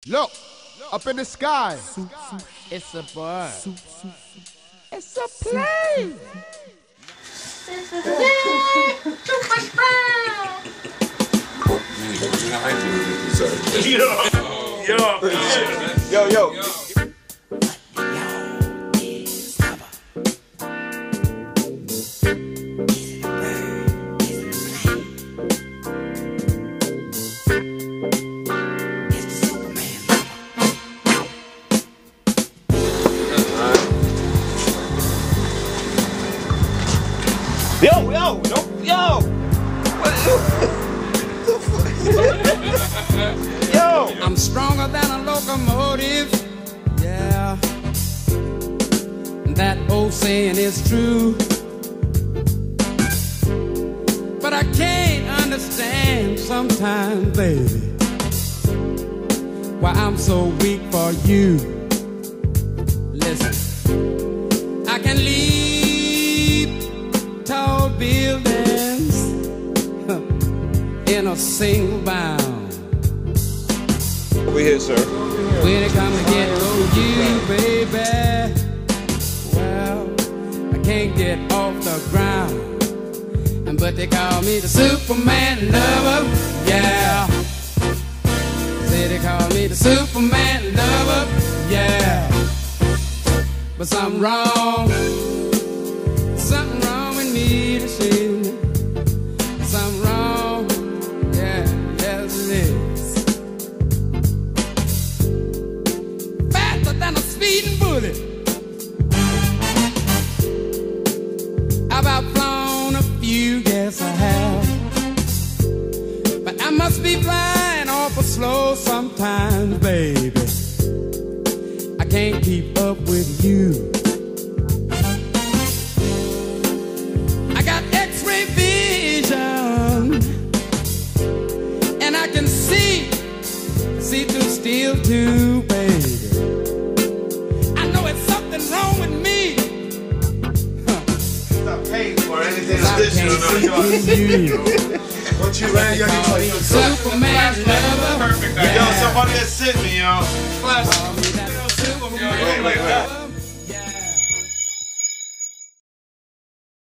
Look, up in the sky. It's a bird. It's a plane. Yo. Yo! I'm stronger than a locomotive. Yeah, that old saying is true. But I can't understand sometimes, baby, why I'm so weak for you. Listen, I can leap tall buildings in a single bound. We here, sir. When it comes to getting on you, baby, well, I can't get off the ground. But they call me the Superman lover, yeah. Say they call me the Superman lover, yeah. But something wrong with me to see. Something wrong, yeah, yes it is. Faster than a speeding bullet. I've outflown a few, yes I have. But I must be flying awful slow sometimes, baby. I can't keep up with you. I got X-ray vision, and I can see through steel too, baby. I know it's something wrong with me. Not paying for anything I can't see you. Once you ready, yo, Superman lover. Yo, somebody that sent me, yo. Call me that Superman Wait.